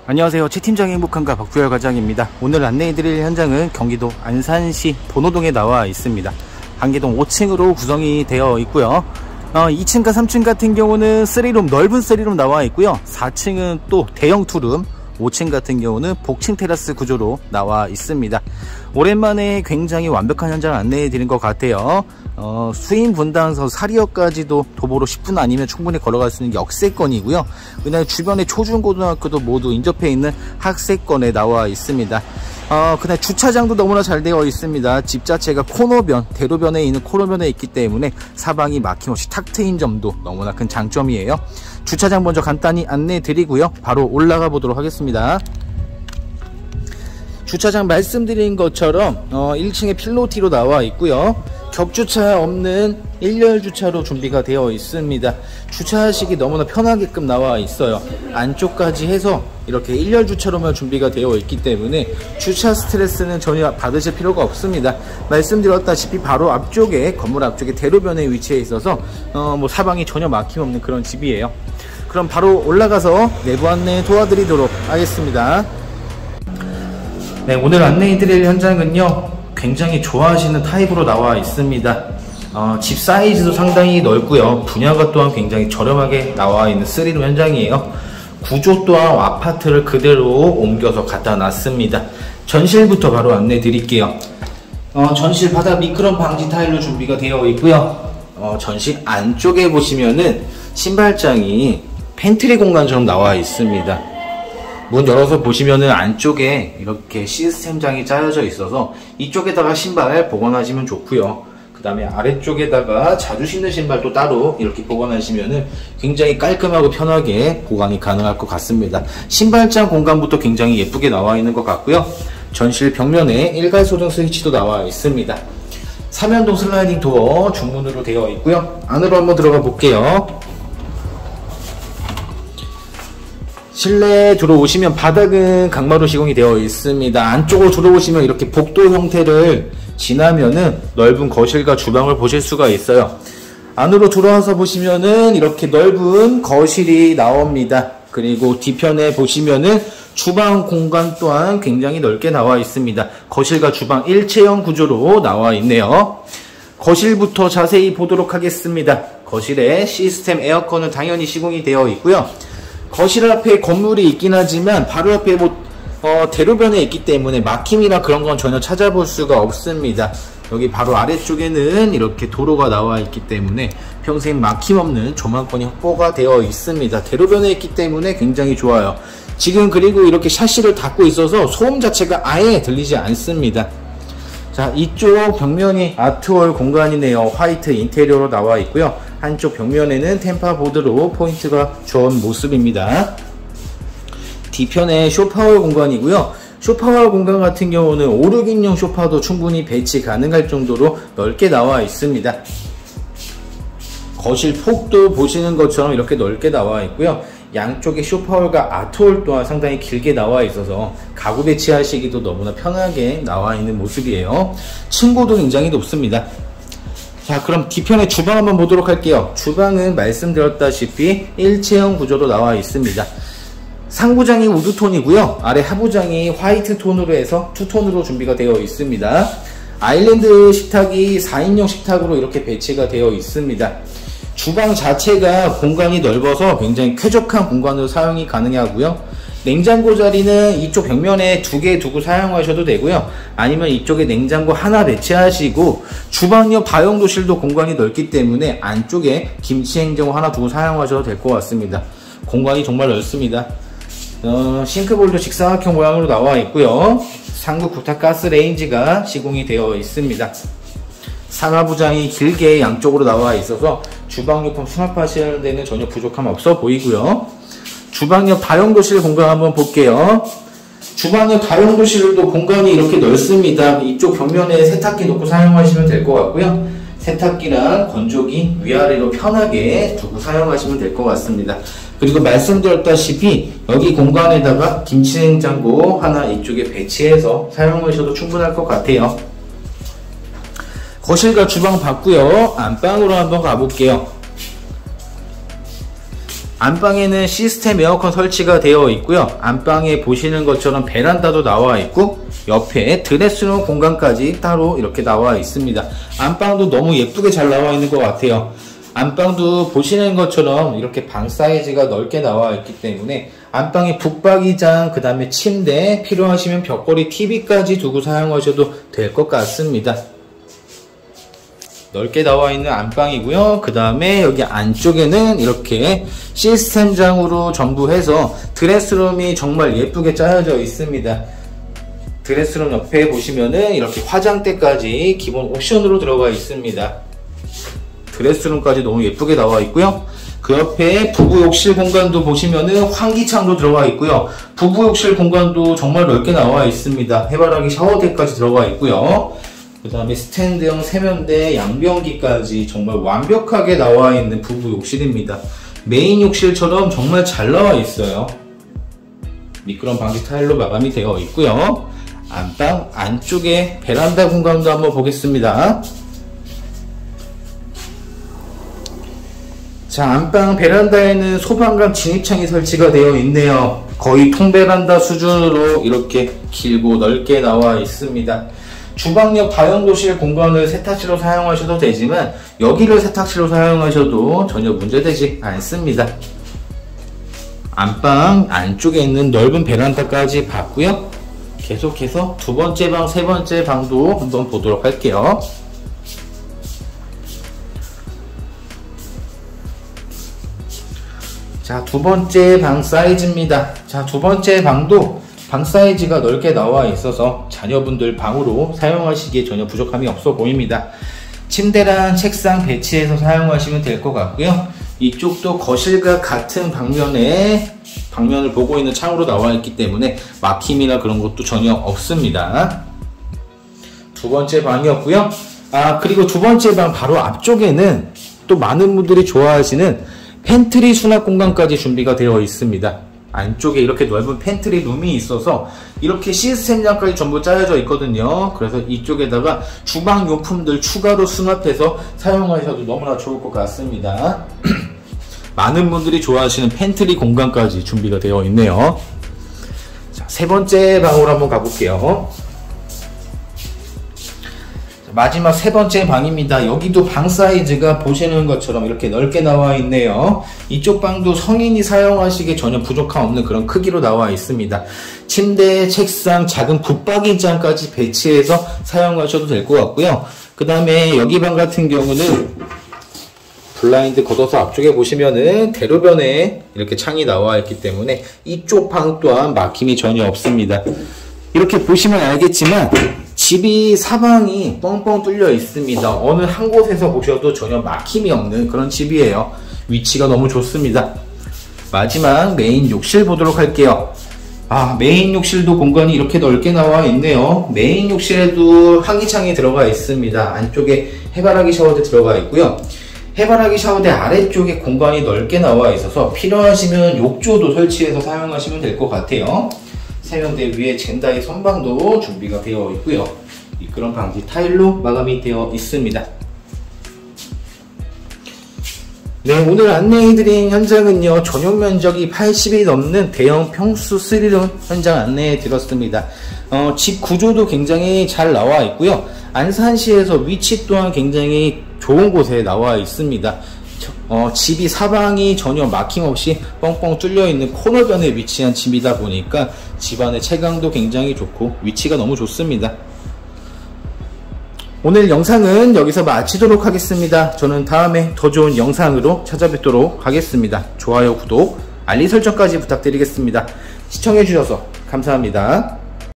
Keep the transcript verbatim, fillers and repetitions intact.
안녕하세요. 최팀장의 행복한가 박부열 과장입니다. 오늘 안내해드릴 현장은 경기도 안산시 본호동에 나와 있습니다. 한개동 오 층으로 구성이 되어 있고요. 어, 이 층과 삼 층 같은 경우는 쓰리룸, 넓은 쓰리룸 나와 있고요. 사 층은 또 대형 투룸, 오 층 같은 경우는 복층 테라스 구조로 나와 있습니다. 오랜만에 굉장히 완벽한 현장을 안내해 드린 것 같아요. 어, 수인 분당서 사리역까지도 도보로 십 분 아니면 충분히 걸어갈 수 있는 역세권이고요. 그다음에 주변에 초중고등학교도 모두 인접해 있는 학세권에 나와 있습니다. 어, 그다음에 주차장도 너무나 잘 되어 있습니다. 집 자체가 코너변, 대로변에 있는 코너변에 있기 때문에 사방이 막힘없이 탁 트인 점도 너무나 큰 장점이에요. 주차장 먼저 간단히 안내해 드리고요. 바로 올라가 보도록 하겠습니다. 주차장 말씀드린 것처럼 어, 일 층에 필로티로 나와 있고요. 격주차 없는 일렬 주차로 준비가 되어 있습니다. 주차하시기 너무나 편하게끔 나와 있어요. 안쪽까지 해서 이렇게 일렬 주차로만 준비가 되어 있기 때문에 주차 스트레스는 전혀 받으실 필요가 없습니다. 말씀드렸다시피 바로 앞쪽에, 건물 앞쪽에 대로변에 위치해 있어서 어, 뭐 사방이 전혀 막힘없는 그런 집이에요. 그럼 바로 올라가서 내부 안내 도와드리도록 하겠습니다. 네, 오늘 안내해드릴 현장은요, 굉장히 좋아하시는 타입으로 나와 있습니다. 어, 집 사이즈도 상당히 넓고요. 분야가 또한 굉장히 저렴하게 나와 있는 쓰리룸 현장이에요. 구조 또한 아파트를 그대로 옮겨서 갖다 놨습니다. 전실부터 바로 안내 드릴게요. 어, 전실 바닥 미끄럼 방지 타일로 준비가 되어 있고요. 어, 전실 안쪽에 보시면은 신발장이 팬트리 공간처럼 나와 있습니다. 문 열어서 보시면은 안쪽에 이렇게 시스템장이 짜여져 있어서 이쪽에다가 신발 보관하시면 좋고요. 그 다음에 아래쪽에다가 자주 신는 신발도 따로 이렇게 보관하시면은 굉장히 깔끔하고 편하게 보관이 가능할 것 같습니다. 신발장 공간부터 굉장히 예쁘게 나와 있는 것 같고요. 전실 벽면에 일괄 소등 스위치도 나와 있습니다. 삼연동 슬라이딩 도어 중문으로 되어 있고요. 안으로 한번 들어가 볼게요. 실내에 들어오시면 바닥은 강마루 시공이 되어 있습니다. 안쪽으로 들어오시면 이렇게 복도 형태를 지나면은 넓은 거실과 주방을 보실 수가 있어요. 안으로 들어와서 보시면은 이렇게 넓은 거실이 나옵니다. 그리고 뒤편에 보시면은 주방 공간 또한 굉장히 넓게 나와 있습니다. 거실과 주방 일체형 구조로 나와 있네요. 거실부터 자세히 보도록 하겠습니다. 거실에 시스템 에어컨은 당연히 시공이 되어 있고요. 거실 앞에 건물이 있긴 하지만 바로 앞에 뭐 어, 대로변에 있기 때문에 막힘이나 그런 건 전혀 찾아볼 수가 없습니다. 여기 바로 아래쪽에는 이렇게 도로가 나와 있기 때문에 평생 막힘 없는 조망권이 확보가 되어 있습니다. 대로변에 있기 때문에 굉장히 좋아요. 지금 그리고 이렇게 샤시를 닫고 있어서 소음 자체가 아예 들리지 않습니다. 자, 이쪽 벽면이 아트월 공간이네요. 화이트 인테리어로 나와 있고요. 한쪽 벽면에는 템파보드로 포인트가 좋은 모습입니다. 뒤편에 쇼파월 공간이고요. 쇼파월 공간 같은 경우는 오, 육 인용 쇼파도 충분히 배치 가능할 정도로 넓게 나와 있습니다. 거실 폭도 보시는 것처럼 이렇게 넓게 나와 있고요. 양쪽에 쇼파월과 아트월 또한 상당히 길게 나와 있어서 가구 배치하시기도 너무나 편하게 나와 있는 모습이에요. 층고도 굉장히 높습니다. 자, 그럼 뒤편에 주방 한번 보도록 할게요. 주방은 말씀드렸다시피 일체형 구조로 나와 있습니다. 상부장이 우드톤이고요. 아래 하부장이 화이트 톤으로 해서 투톤으로 준비가 되어 있습니다. 아일랜드 식탁이 사 인용 식탁으로 이렇게 배치가 되어 있습니다. 주방 자체가 공간이 넓어서 굉장히 쾌적한 공간으로 사용이 가능하고요. 냉장고 자리는 이쪽 벽면에 두 개 두고 사용하셔도 되고요. 아니면 이쪽에 냉장고 하나 배치하시고 주방 옆 다용도실도 공간이 넓기 때문에 안쪽에 김치 냉장고 하나 두고 사용하셔도 될 것 같습니다. 공간이 정말 넓습니다. 어, 싱크볼도 직사각형 모양으로 나와 있고요. 상부 부탁 가스 레인지가 시공이 되어 있습니다. 상하부장이 길게 양쪽으로 나와 있어서 주방용품 수납하시는 데는 전혀 부족함 없어 보이고요. 주방 옆 다용도실 공간 한번 볼게요. 주방 옆 다용도실도 공간이 이렇게 넓습니다. 이쪽 벽면에 세탁기 놓고 사용하시면 될 것 같고요. 세탁기랑 건조기 위아래로 편하게 두고 사용하시면 될 것 같습니다. 그리고 말씀드렸다시피 여기 공간에다가 김치냉장고 하나 이쪽에 배치해서 사용하셔도 충분할 것 같아요. 거실과 주방 봤고요. 안방으로 한번 가볼게요. 안방에는 시스템 에어컨 설치가 되어 있고요. 안방에 보시는 것처럼 베란다도 나와 있고 옆에 드레스룸 공간까지 따로 이렇게 나와 있습니다. 안방도 너무 예쁘게 잘 나와 있는 것 같아요. 안방도 보시는 것처럼 이렇게 방 사이즈가 넓게 나와 있기 때문에 안방에 북박이장, 그 다음에 침대, 필요하시면 벽걸이 티비까지 두고 사용하셔도 될 것 같습니다. 넓게 나와 있는 안방이고요. 그 다음에 여기 안쪽에는 이렇게 시스템장으로 전부 해서 드레스룸이 정말 예쁘게 짜여져 있습니다. 드레스룸 옆에 보시면은 이렇게 화장대까지 기본 옵션으로 들어가 있습니다. 드레스룸까지 너무 예쁘게 나와 있고요. 그 옆에 부부 욕실 공간도 보시면은 환기창도 들어가 있고요. 부부 욕실 공간도 정말 넓게 나와 있습니다. 해바라기 샤워대까지 들어가 있고요. 그 다음에 스탠드형 세면대, 양변기까지 정말 완벽하게 나와 있는 부부 욕실입니다. 메인 욕실처럼 정말 잘 나와 있어요. 미끄럼 방지 타일로 마감이 되어 있고요. 안방 안쪽에 베란다 공간도 한번 보겠습니다. 자, 안방 베란다에는 소방관 진입창이 설치가 되어 있네요. 거의 통베란다 수준으로 이렇게 길고 넓게 나와 있습니다. 주방역 다용도실 공간을 세탁실로 사용하셔도 되지만 여기를 세탁실로 사용하셔도 전혀 문제되지 않습니다. 안방 안쪽에 있는 넓은 베란다까지 봤고요. 계속해서 두 번째 방, 세 번째 방도 한번 보도록 할게요. 자, 두 번째 방 사이즈입니다. 자, 두 번째 방도 방 사이즈가 넓게 나와 있어서 자녀분들 방으로 사용하시기에 전혀 부족함이 없어 보입니다. 침대랑 책상 배치해서 사용하시면 될 것 같고요. 이쪽도 거실과 같은 방면에 방면을 보고 있는 창으로 나와 있기 때문에 막힘이나 그런 것도 전혀 없습니다. 두 번째 방이었고요. 아, 그리고 두 번째 방 바로 앞쪽에는 또 많은 분들이 좋아하시는 팬트리 수납 공간까지 준비가 되어 있습니다. 안쪽에 이렇게 넓은 팬트리 룸이 있어서 이렇게 시스템장까지 전부 짜여져 있거든요. 그래서 이쪽에다가 주방 용품들 추가로 수납해서 사용하셔도 너무나 좋을 것 같습니다. 많은 분들이 좋아하시는 팬트리 공간까지 준비가 되어 있네요. 자, 세 번째 방으로 한번 가볼게요. 마지막 세 번째 방입니다. 여기도 방 사이즈가 보시는 것처럼 이렇게 넓게 나와 있네요. 이쪽 방도 성인이 사용하시기에 전혀 부족함 없는 그런 크기로 나와 있습니다. 침대, 책상, 작은 붙박이장까지 배치해서 사용하셔도 될 것 같고요. 그 다음에 여기 방 같은 경우는 블라인드 걷어서 앞쪽에 보시면은 대로변에 이렇게 창이 나와 있기 때문에 이쪽 방 또한 막힘이 전혀 없습니다. 이렇게 보시면 알겠지만 집이 사방이 뻥뻥 뚫려 있습니다. 어느 한 곳에서 보셔도 전혀 막힘이 없는 그런 집이에요. 위치가 너무 좋습니다. 마지막 메인 욕실 보도록 할게요. 아, 메인 욕실도 공간이 이렇게 넓게 나와 있네요. 메인 욕실에도 환기창이 들어가 있습니다. 안쪽에 해바라기 샤워대 들어가 있고요. 해바라기 샤워대 아래쪽에 공간이 넓게 나와 있어서 필요하시면 욕조도 설치해서 사용하시면 될 것 같아요. 세면대 위에 젠다이 선반도 준비가 되어 있고요. 미끄럼 방지 타일로 마감이 되어 있습니다. 네, 오늘 안내해드린 현장은요, 전용 면적이 팔십이 넘는 대형 평수 쓰리룸 현장 안내해 드렸습니다. 어, 집 구조도 굉장히 잘 나와 있고요. 안산시에서 위치 또한 굉장히 좋은 곳에 나와 있습니다. 어, 집이 사방이 전혀 막힘없이 뻥뻥 뚫려 있는 코너변에 위치한 집이다 보니까 집안의 채광도 굉장히 좋고 위치가 너무 좋습니다. 오늘 영상은 여기서 마치도록 하겠습니다. 저는 다음에 더 좋은 영상으로 찾아뵙도록 하겠습니다. 좋아요, 구독, 알림 설정까지 부탁드리겠습니다. 시청해주셔서 감사합니다.